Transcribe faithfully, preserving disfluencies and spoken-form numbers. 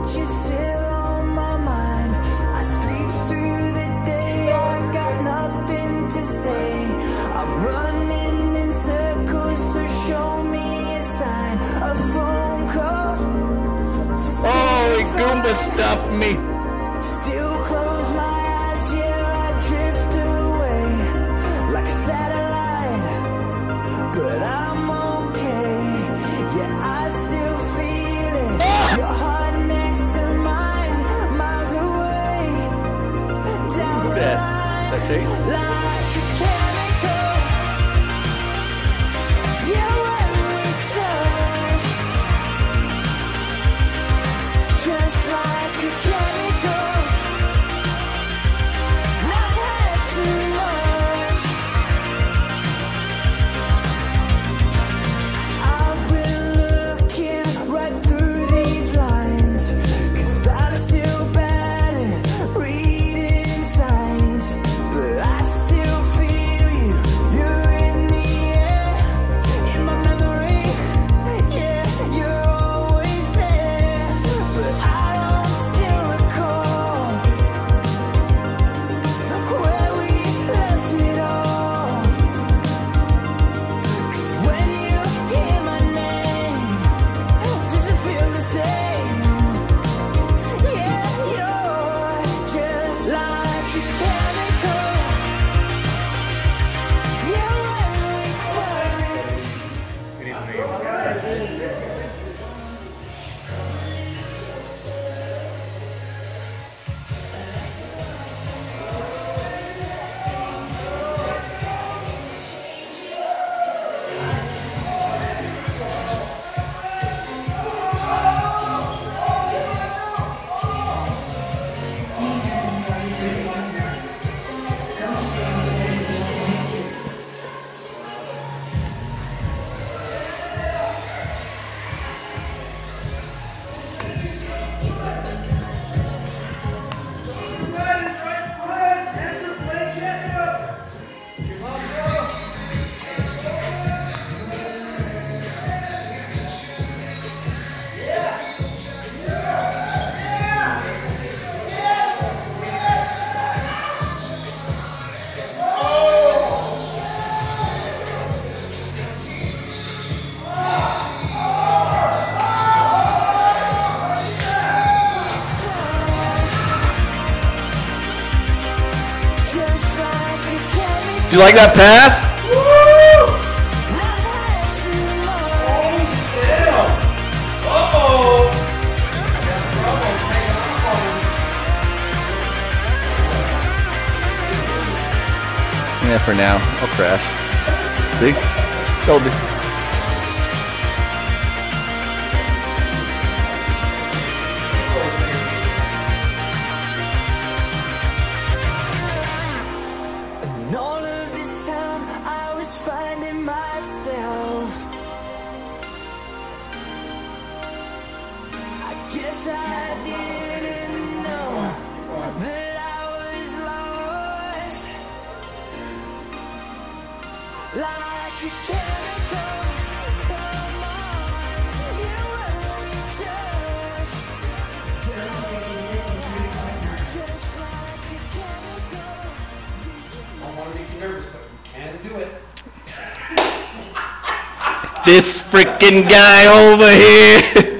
you're still on my mind. I sleep through the day, I got nothing to say. I'm running in circles, so show me a sign. A phone call. Oh, Goomba stopped me. Still close my eyes, yeah, I drift away like a satellite, but I'm okay. Yeah, I still feel it. Your heart next to mine, miles away. Down the line, like a chemical. Yeah, when we touch, just like a chemical. Not had too much. I've been looking right through these lines, 'cause I'm still bad at reading signs, but I still feel you. You're in the air, in my memory. Yeah, you're always there, but I don't still recall where we left it all. 'Cause when you hear my name, does it feel the same? Yeah, you're just like a chemical. Yeah, when we touch. Just like a chemical. Do you like that pass? Not had too much. Yeah, for now. I'll crash. See? Told you. And all of this time I was finding myself. I guess I didn't know that I was lost. Like a chemical, come on, you when we touch. Just like a chemical. I don't want to make you nervous, but you can do it. This freaking guy over here.